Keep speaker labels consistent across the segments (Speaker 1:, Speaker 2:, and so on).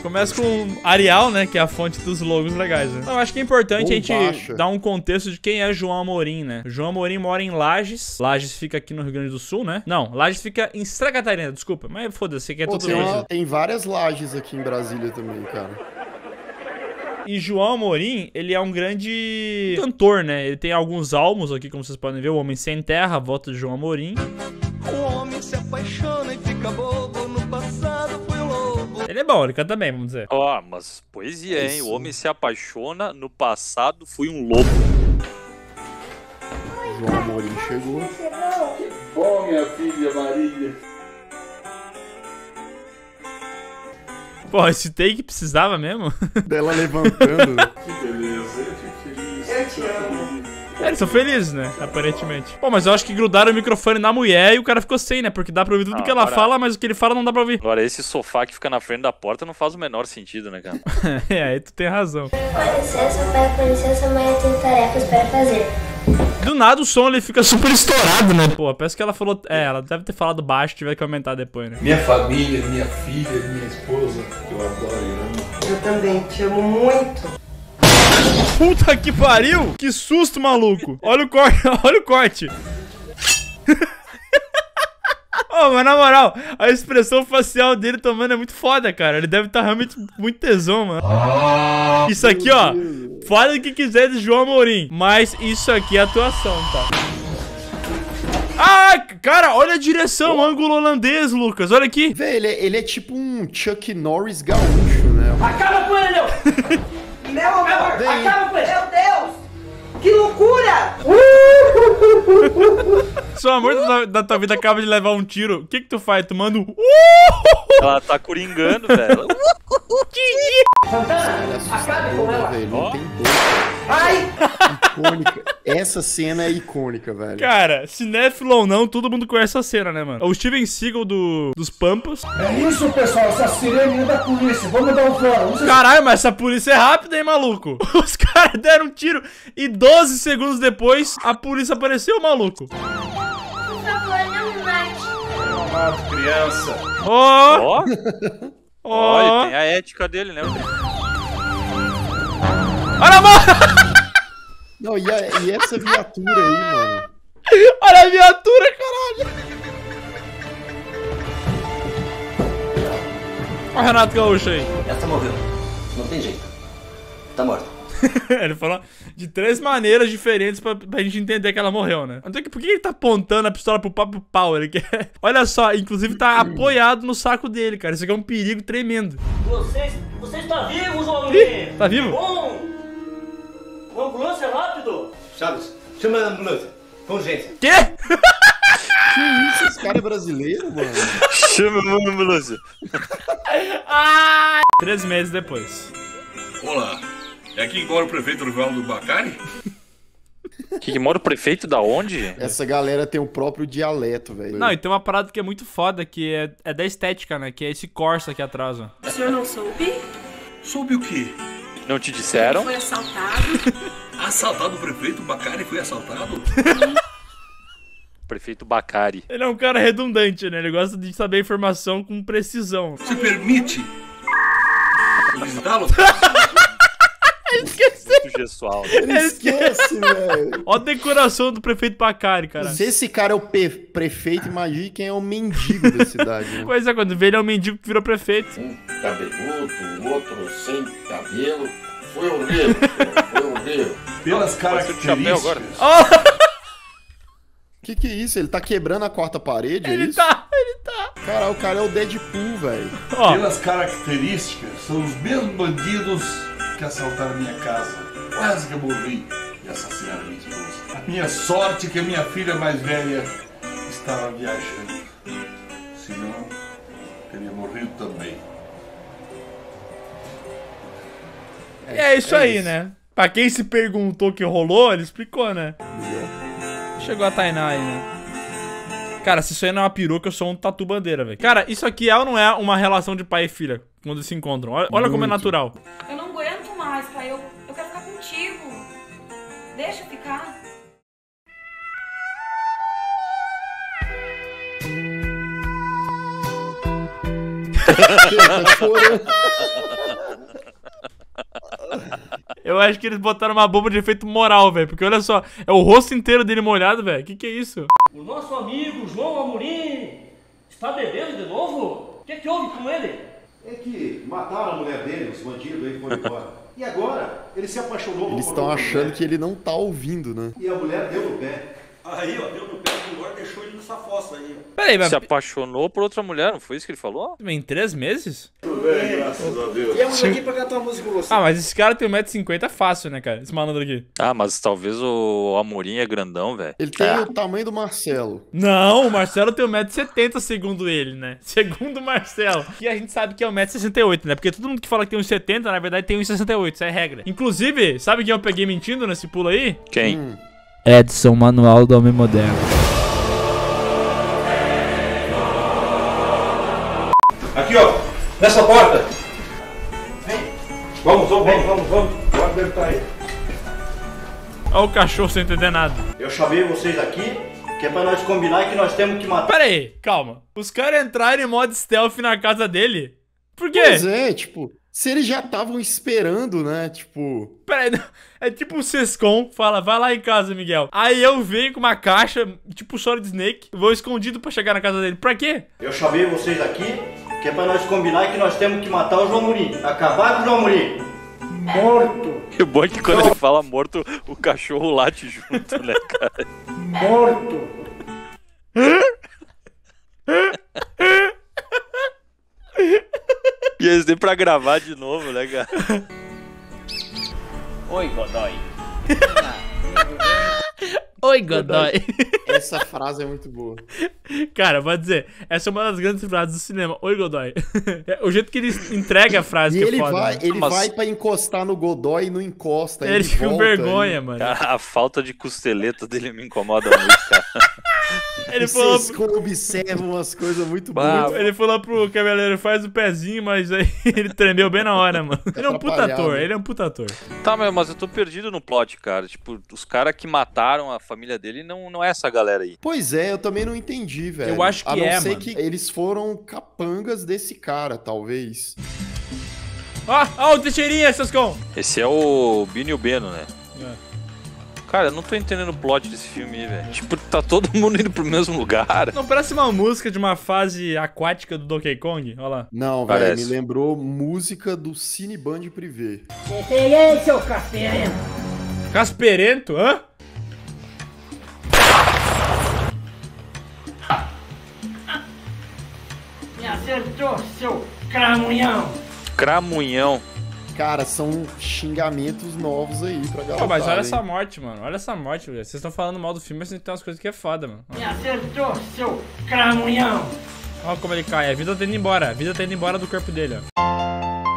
Speaker 1: Começa com Arial, né? Que é a fonte dos logos legais, né? Eu acho que é importante a gente dar um contexto de quem é João Amorim, né? João Amorim mora em Lages. Lages fica aqui no Rio Grande do Sul, né? Não, Lages fica em Santa Catarina, desculpa. Mas foda-se, que é tudo Lages.
Speaker 2: Tem várias Lages aqui em Brasília também, cara.
Speaker 1: E João Amorim, ele é um grande cantor, né? Ele tem alguns álbuns aqui, como vocês podem ver. O Homem Sem Terra, a Volta de João Amorim.
Speaker 3: O homem se apaixona e fica bobo. No passado foi um lobo.
Speaker 1: Ele é bom, ele canta bem, vamos dizer.
Speaker 4: Ó, mas poesia, hein? O homem se apaixona, no passado fui um lobo.
Speaker 2: João Amorim chegou.
Speaker 5: Que bom, minha filha Marília.
Speaker 1: Pô, esse take precisava mesmo?
Speaker 2: Dela levantando.
Speaker 5: Que beleza, eu fico feliz.
Speaker 3: Eu te amo.
Speaker 1: Eles são felizes, né? Aparentemente. Pô, mas eu acho que grudaram o microfone na mulher e o cara ficou sem, né? Porque dá pra ouvir tudo que ela fala, mas o que ele fala não dá pra ouvir.
Speaker 4: Agora, esse sofá que fica na frente da porta não faz o menor sentido, né, cara?
Speaker 1: É, aí tu tem razão.
Speaker 6: Com licença, pai, com licença, mãe, eu tenho tarefas para fazer.
Speaker 1: Do nada o som ele fica super estourado, né? Pô, parece que ela falou... É, ela deve ter falado baixo, tiver que aumentar depois, né?
Speaker 5: Minha família, minha filha, minha esposa, que eu adoro e amo.
Speaker 3: Eu também te amo muito.
Speaker 1: Puta que pariu! Que susto, maluco! Olha o corte, olha o corte. Oh, mas na moral, a expressão facial dele tomando é muito foda, cara. Ele deve estar realmente muito tesão, mano. Isso aqui, ó, fala o que quiser de João Amorim, mas isso aqui é atuação, tá? Ah, cara, olha a direção, ângulo holandês, Lucas, olha aqui.
Speaker 2: Véi, ele é tipo um Chuck Norris gaúcho, né?
Speaker 3: Acaba com ele, meu! Meu amor,
Speaker 2: Vem.
Speaker 3: acaba com ele! Meu Deus! Que loucura!
Speaker 1: Se o amor da tua vida acaba de levar um tiro, o que tu faz? Tu manda um...
Speaker 4: Ela tá coringando, velho.
Speaker 3: Santana,
Speaker 2: Ela é
Speaker 3: acabe com ela!
Speaker 2: velho. Não tem boca.
Speaker 3: Ai!
Speaker 2: Icônica. Essa cena é icônica, velho.
Speaker 1: Cara, cinéfilo ou não, todo mundo conhece essa cena, né, mano? O Steven Seagal dos Pampas.
Speaker 5: É isso, pessoal, essa sirene é da polícia. Vamos dar um fora.
Speaker 1: Caralho, mas essa polícia é rápida, hein, maluco? Os caras deram um tiro e 12 segundos depois a polícia apareceu, maluco.
Speaker 6: Por favor, não me mate.
Speaker 5: Amado, criança.
Speaker 1: Ó,
Speaker 4: Ó,
Speaker 1: ó.
Speaker 4: olha, tem a ética dele, né?
Speaker 1: Olha a mão!
Speaker 2: Não, e essa viatura aí, mano?
Speaker 1: Olha a viatura, caralho! Olha o Renato Gaúcho aí.
Speaker 7: Essa morreu. Não tem jeito. Tá morta.
Speaker 1: Ele falou de 3 maneiras diferentes pra gente entender que ela morreu, né? Então, por que ele tá apontando a pistola pro próprio pau? Ele quer... Olha só, inclusive tá apoiado no saco dele, cara. Isso aqui é um perigo tremendo.
Speaker 8: Você está vivo, homem!
Speaker 1: Tá vivo?
Speaker 8: Bom! Uma ambulância rápido!
Speaker 7: Chaves, chama a ambulância. Com urgência.
Speaker 1: Quê?
Speaker 2: Que isso? Esse cara é brasileiro, mano?
Speaker 4: Chama a ambulância.
Speaker 1: 3 meses depois.
Speaker 5: Olá, é aqui que mora o prefeito Rivaldo Bacari?
Speaker 4: Que mora o prefeito da onde?
Speaker 2: Essa galera tem o próprio dialeto, velho.
Speaker 1: Não, e tem uma parada que é muito foda, que é da estética, né? Que é esse Corsa aqui atrás, ó.
Speaker 9: O senhor não soube?
Speaker 5: Soube o quê?
Speaker 4: Não te disseram?
Speaker 9: Foi assaltado.
Speaker 5: Assaltado o prefeito Bacari foi assaltado?
Speaker 4: Prefeito Bacari.
Speaker 1: Ele é um cara redundante, né? Ele gosta de saber a informação com precisão.
Speaker 5: Se permite visitá-lo?
Speaker 4: Muito gestual.
Speaker 2: Ele esquece, velho.
Speaker 1: Ó a decoração do prefeito Bacari, cara.
Speaker 2: Se esse cara é o prefeito, imagine quem é o mendigo da cidade, né?
Speaker 1: Pois é, quando vê ele é um mendigo que virou prefeito.
Speaker 5: Um cabeludo, o outro sem cabelo. Foi horrível, foi horrível. Pelas
Speaker 4: chapéu agora.
Speaker 5: características...
Speaker 2: Que é isso? Ele tá quebrando a quarta parede, é
Speaker 1: Ele
Speaker 2: isso?
Speaker 1: tá.
Speaker 2: Cara, o cara é o Deadpool, velho.
Speaker 1: Ó,
Speaker 5: Pelas características, são os mesmos bandidos que assaltaram minha casa. Quase que eu morri e assassinaram minha esposa. A minha sorte é que a minha filha mais velha estava viajando. Senão, teria morrido também.
Speaker 1: é isso aí, né? Pra quem se perguntou o que rolou, ele explicou, né? Chegou a Tainá aí, né? Cara, se isso aí não é uma peruca, eu sou um tatu bandeira, velho. Cara, isso aqui é ou não é uma relação de pai e filha? Quando se encontram. Olha como é natural.
Speaker 9: Eu não aguento mais, pai. Eu quero ficar contigo. Deixa eu ficar.
Speaker 2: Tá chorando.
Speaker 1: Eu acho que eles botaram uma bomba de efeito moral, velho. Porque olha só, é o rosto inteiro dele molhado, velho. Que é isso?
Speaker 8: O nosso amigo João Amorim está bebendo de novo? O que houve com ele?
Speaker 10: É que mataram a mulher dele, os bandidos aí foram embora. E agora, ele se apaixonou.
Speaker 2: Eles estão achando que ele não tá ouvindo, né?
Speaker 10: E a mulher deu no pé.
Speaker 11: Aí, ó, deu no pé, agora deixou ele nessa fossa aí, ó.
Speaker 1: Peraí, mas...
Speaker 4: Se apaixonou por outra mulher, não foi isso que ele falou?
Speaker 1: Em 3 meses?
Speaker 11: Tudo bem, graças a Deus.
Speaker 10: Viemos aqui pra cantar uma música com você.
Speaker 1: Ah, mas esse cara tem 1,50 m fácil, né, cara? Esse malandro aqui.
Speaker 4: Ah, mas talvez o Amorim é grandão, velho.
Speaker 2: Ele tem o tamanho do Marcelo.
Speaker 1: Não, o Marcelo tem 1,70 m segundo ele, né? Segundo o Marcelo. Que a gente sabe que é 1,68 m, né? Porque todo mundo que fala que tem 1,70 m, na verdade tem 1,68 m, isso é regra. Inclusive, sabe quem eu peguei mentindo nesse pulo aí?
Speaker 4: Quem?
Speaker 1: Edson, Manual do Homem Moderno.
Speaker 10: Aqui, ó, nessa porta. Vem. Vamos. Agora deve estar aí.
Speaker 1: Olha o cachorro sem entender nada.
Speaker 10: Eu chamei vocês aqui, que é pra nós combinar que nós temos que matar.
Speaker 1: Pera aí, calma. Os caras entraram em modo stealth na casa dele? Por quê?
Speaker 2: Pois é, tipo... Se eles já estavam esperando, né? Tipo...
Speaker 1: Peraí, é tipo o Sescon, fala, vai lá em casa, Miguel. Aí eu venho com uma caixa, tipo Solid Snake, vou escondido pra chegar na casa dele. Pra quê?
Speaker 10: Eu chamei vocês aqui, que é pra nós combinar que nós temos que matar o João Amorim. Acabar com o João Amorim. Morto.
Speaker 4: E o bom é que quando ele fala morto, o cachorro late junto, né, cara?
Speaker 10: Morto.
Speaker 4: E eles dêem pra gravar de novo, né, cara?
Speaker 7: Oi, Godoy.
Speaker 1: Oi, Godoy.
Speaker 2: Essa frase é muito boa.
Speaker 1: Cara, vou dizer, essa é uma das grandes frases do cinema. Oi, Godoy. O jeito que ele entrega a frase
Speaker 2: E
Speaker 1: que
Speaker 2: ele
Speaker 1: é foda.
Speaker 2: vai,
Speaker 1: Né?
Speaker 2: ele vai pra encostar no Godoy e não encosta.
Speaker 1: Ele fica com
Speaker 2: volta,
Speaker 1: vergonha, mano.
Speaker 4: Cara, a falta de costeleta dele me incomoda muito, cara.
Speaker 1: Ele falou...
Speaker 2: Vocês observam umas coisas muito
Speaker 4: Bah,
Speaker 2: boas.
Speaker 1: Ele falou pro cabeleireiro, faz o pezinho, mas aí ele tremeu bem na hora, mano. Ele é um puta ator, ele é um puta ator.
Speaker 4: Tá, mas eu tô perdido no plot, cara. Tipo, os caras que mataram a família dele não é essa galera aí.
Speaker 2: Pois é, eu também não entendi, velho.
Speaker 1: Eu acho que
Speaker 2: a não
Speaker 1: é,
Speaker 2: ser
Speaker 1: mano.
Speaker 2: que eles foram capangas desse cara, talvez.
Speaker 1: Ó, o Teixeirinha, Sescon.
Speaker 4: Esse é o Bini e o Beno, né?
Speaker 1: É.
Speaker 4: Cara, eu não tô entendendo o plot desse filme aí, velho. Tipo, tá todo mundo indo pro mesmo lugar.
Speaker 1: Não parece uma música de uma fase aquática do Donkey Kong? Olha lá.
Speaker 2: Não, velho,
Speaker 4: Parece.
Speaker 2: me lembrou música do Cineband Privé.
Speaker 8: Cheguei, seu Casperento.
Speaker 1: Casperento, hã?
Speaker 8: Me acertou, seu cramunhão.
Speaker 4: Cramunhão.
Speaker 2: Cara, são xingamentos novos aí pra galera.
Speaker 1: Pô, mas olha essa morte, mano. Olha essa morte, velho. Vocês estão falando mal do filme, mas tem umas coisas que é foda, mano.
Speaker 8: Me acertou, seu cramunhão.
Speaker 1: Olha como ele cai. A vida tá indo embora. A vida tá indo embora do corpo dele, ó.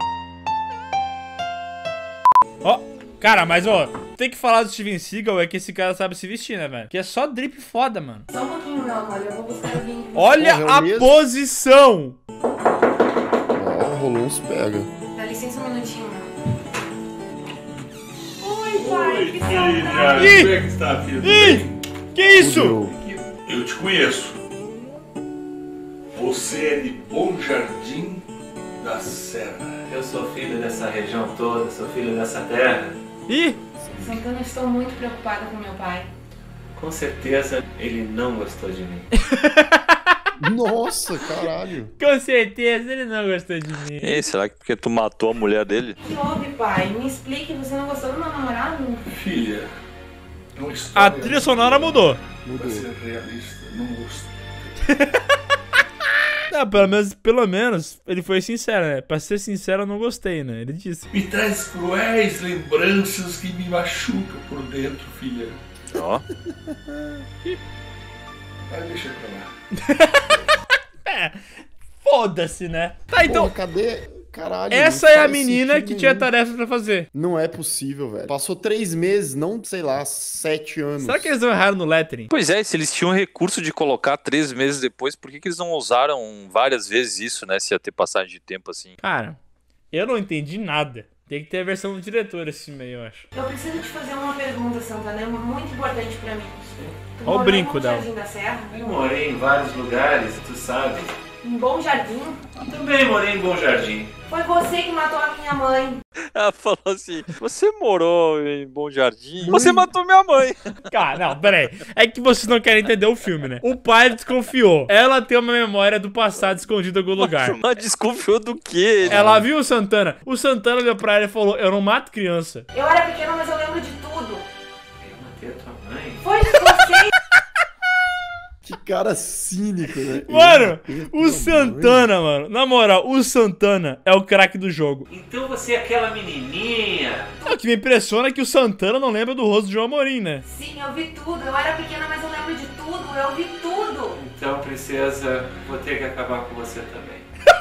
Speaker 1: Ó, cara, mas ó, tem que falar do Steven Seagal é que esse cara sabe se vestir, né, velho? Que é só drip foda, mano.
Speaker 9: Só um pouquinho não, olha, eu vou buscar alguém.
Speaker 1: Olha
Speaker 2: Porra, é o
Speaker 1: a
Speaker 2: mesmo?
Speaker 1: posição!
Speaker 2: Ó, rolou uns pega.
Speaker 9: Dá licença um minutinho. Oi, pai, que saudade.
Speaker 5: Como é que está, filho? Tudo
Speaker 1: Ih,
Speaker 5: bem?
Speaker 1: que isso?
Speaker 2: Fudeu.
Speaker 5: Eu te conheço. Você é de Bom Jardim da Serra.
Speaker 12: Eu sou filho dessa região toda, sou filho dessa terra.
Speaker 1: Ih,
Speaker 9: Santana, eu estou muito preocupada com meu pai.
Speaker 12: Com certeza ele não gostou de mim.
Speaker 2: Nossa, caralho.
Speaker 1: com certeza ele não gostou de mim.
Speaker 4: Ei, será que porque tu matou a mulher dele?
Speaker 9: Que houve, pai? Me explique, você não gostou do meu namorado?
Speaker 5: Filha, uma
Speaker 1: A
Speaker 5: história
Speaker 1: trilha sonora mudou.
Speaker 5: pra ser realista, não gostei.
Speaker 1: Não, pelo menos ele foi sincero, né? Pra ser sincero, eu não gostei, né? Ele disse.
Speaker 5: Me traz cruéis lembranças que me machucam por dentro, filha.
Speaker 4: Ó.
Speaker 5: Vai, deixa pra lá.
Speaker 1: É, foda-se, né? Tá, então.
Speaker 2: Porra, cadê? Caralho.
Speaker 1: Essa
Speaker 2: não
Speaker 1: é a
Speaker 2: faz
Speaker 1: menina
Speaker 2: sentido
Speaker 1: que tinha
Speaker 2: nenhum.
Speaker 1: tarefa pra fazer.
Speaker 2: Não é possível, velho. Passou 3 meses, não, sei lá, 7 anos.
Speaker 1: Será que eles não erraram no lettering?
Speaker 4: Pois é, se eles tinham recurso de colocar 3 meses depois, por que eles não usaram várias vezes isso, né? Se ia ter passagem de tempo assim.
Speaker 1: Cara, eu não entendi nada. Tem que ter a versão do diretor esse filme aí, eu acho.
Speaker 9: Eu preciso te fazer uma pergunta, Santana, é muito importante pra mim. Tu
Speaker 1: Ó o
Speaker 9: morou
Speaker 1: brinco
Speaker 9: em Bom
Speaker 1: dela.
Speaker 9: Jardim da Serra?
Speaker 12: Eu morei em vários lugares, tu sabe.
Speaker 9: Em Bom Jardim?
Speaker 12: Também morei em Bom Jardim.
Speaker 9: Foi você que matou a minha mãe.
Speaker 4: Ela falou assim, você morou em Bom Jardim? Você matou minha mãe.
Speaker 1: Cara, não, peraí. É que vocês não querem entender o filme, né? O pai desconfiou. Ela tem uma memória do passado escondida em algum lugar.
Speaker 4: Mas desconfiou do quê?
Speaker 1: Ela viu o Santana. O Santana olhou pra ela e falou, eu não mato criança.
Speaker 9: Eu era pequena, mas eu lembro de tudo.
Speaker 12: Eu matei a tua mãe.
Speaker 9: Foi você.
Speaker 2: Que cara cínico, né?
Speaker 1: Mano, o Santana, mano. Na moral, o Santana é o craque do jogo.
Speaker 12: Então você é aquela menininha.
Speaker 1: O que me impressiona é que o Santana não lembra do rosto de João Amorim, né?
Speaker 9: Sim, eu vi tudo. Eu era pequena, mas eu lembro de tudo. Eu vi tudo.
Speaker 12: Então, princesa, vou ter que acabar com você também.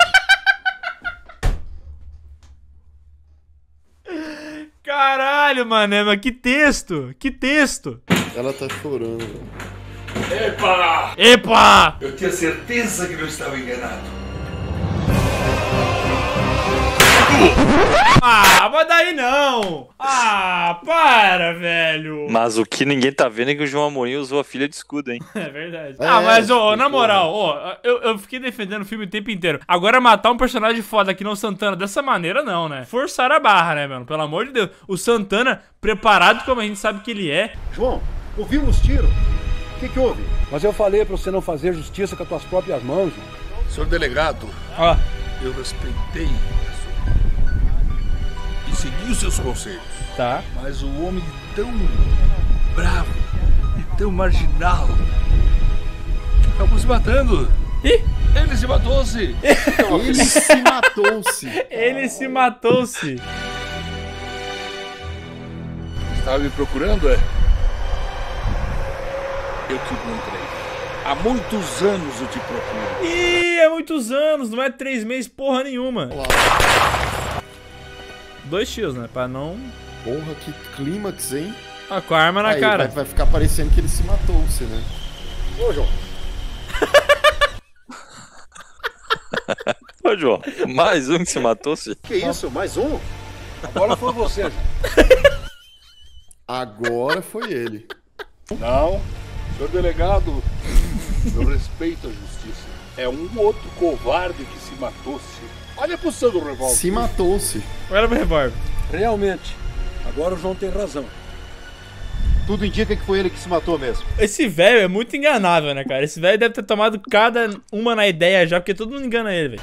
Speaker 1: Caralho, mané, mas que texto! Que texto!
Speaker 2: Ela tá chorando, velho.
Speaker 5: Epa!
Speaker 1: Epa!
Speaker 5: Eu tinha certeza que não estava enganado.
Speaker 1: Ah, mas daí não! Ah, para, velho!
Speaker 4: Mas o que ninguém tá vendo é que o João Amorim usou a filha de escudo, hein?
Speaker 1: É verdade. Ah, mas, ó, na moral, ó, eu fiquei defendendo o filme o tempo inteiro. Agora matar um personagem foda aqui no Santana dessa maneira, não, né? Forçar a barra, né, mano? Pelo amor de Deus. O Santana, preparado como a gente sabe que ele é.
Speaker 13: João, ouvimos tiro. O que houve? Mas eu falei pra você não fazer justiça com as tuas próprias mãos, João.
Speaker 5: Senhor delegado, eu respeitei e segui os seus conselhos.
Speaker 1: Tá.
Speaker 5: Mas o homem tão bravo e tão marginal acabou se matando.
Speaker 1: Ih!
Speaker 5: Ele se matou-se.
Speaker 2: Ele se matou-se.
Speaker 1: Ele se matou-se.
Speaker 5: Estava me procurando, é? Eu te encontrei. Há muitos anos eu te procuro.
Speaker 1: Ih, é muitos anos, não é 3 meses porra nenhuma.
Speaker 2: Olá.
Speaker 1: 2 tiros, né? Pra não...
Speaker 2: Porra, que clímax, hein?
Speaker 1: Ah, com a arma na
Speaker 2: aí,
Speaker 1: cara.
Speaker 2: Vai ficar parecendo que ele se matou-se, né?
Speaker 13: Ô, João.
Speaker 4: Ô, João, mais um que se matou-se?
Speaker 13: Que isso, mais um? Agora foi você, João.
Speaker 2: Agora foi ele.
Speaker 5: Não, senhor delegado, eu respeito a justiça. É um outro covarde que se matou-se. Olha a posição do revólver.
Speaker 2: Se matou-se.
Speaker 1: Olha pro revólver.
Speaker 13: Realmente, agora o João tem razão. Tudo indica que foi ele que se matou mesmo.
Speaker 1: Esse velho é muito enganável, né, cara? Esse velho deve ter tomado cada uma na ideia já, porque todo mundo engana ele, velho.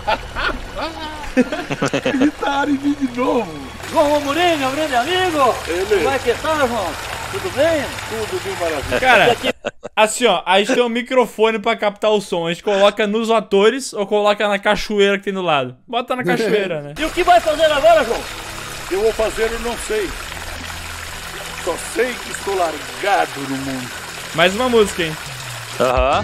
Speaker 5: Gritaram em mim de novo.
Speaker 8: João Amorim, meu grande amigo.
Speaker 5: Ele.
Speaker 8: Como é que tá, João? Tudo bem?
Speaker 5: Tudo bem, maravilha.
Speaker 1: Cara, assim, ó, a gente tem um microfone pra captar o som. A gente coloca nos atores ou coloca na cachoeira que tem do lado? Bota na cachoeira, né?
Speaker 8: E o que vai fazer agora, João?
Speaker 5: O que eu vou fazer eu não sei. Só sei que estou largado no mundo.
Speaker 1: Mais uma música, hein?
Speaker 4: Aham.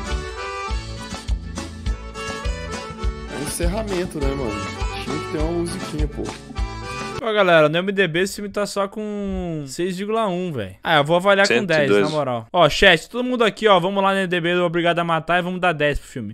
Speaker 2: É um encerramento, né, mano? Tinha que ter uma musiquinha, pô.
Speaker 1: Ó, galera, no MDB esse filme tá só com 6,1, velho. Ah, eu vou avaliar com 10, na moral. Ó, chat, todo mundo aqui, ó, vamos lá no MDB do Obrigado a Matar e vamos dar 10 pro filme.